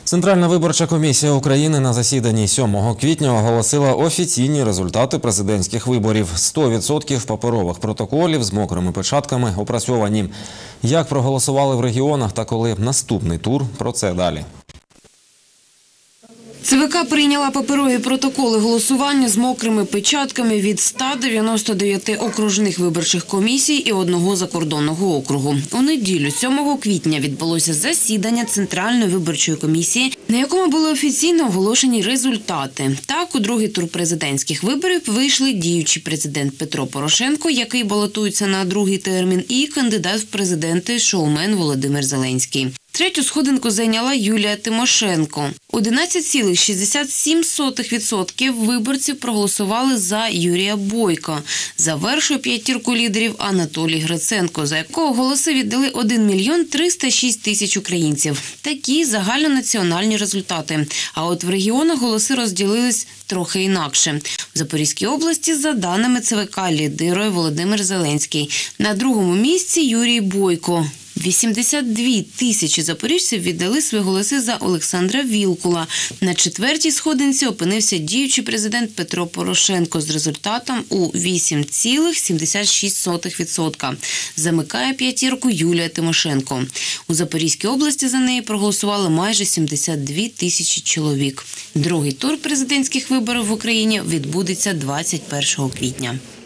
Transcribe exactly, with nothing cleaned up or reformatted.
Центральна виборча комісія України на засіданні сьомого квітня оголосила офіційні результати президентських виборів. сто відсотків паперових протоколів з мокрими печатками опрацьовані. Як проголосували в регіонах та коли наступний тур – про це далі. ЦВК прийняла паперові протоколи голосування з мокрими печатками від ста дев'яноста дев'яти окружних виборчих комісій і одного закордонного округу. У неділю, сьомого квітня, відбулося засідання Центральної виборчої комісії, на якому були офіційно оголошені результати. Так, у другий тур президентських виборів вийшли діючий президент Петро Порошенко, який балотується на другий термін, і кандидат в президенти шоумен Володимир Зеленський. Третю сходинку зайняла Юлія Тимошенко. одинадцять цілих шістдесят сім сотих відсотка виборців проголосували за Юрія Бойка. Завершує п'ятірку лідерів Анатолій Гриценко, за якого голоси віддали один мільйон триста шість тисяч українців. Такі загальнонаціональні результати. А от в регіонах голоси розділились трохи інакше. В Запорізькій області, за даними ЦВК, лідирує Володимир Зеленський. На другому місці Юрій Бойко. вісімдесят дві тисячі запоріжців віддали свої голоси за Олександра Вілкула. На четвертій сходинці опинився діючий президент Петро Порошенко з результатом у вісім цілих сімдесят шість сотих відсотка. Замикає п'ятірку Юлія Тимошенко. У Запорізькій області за неї проголосували майже сімдесят дві тисячі чоловік. Другий тур президентських виборів в Україні відбудеться двадцять першого квітня.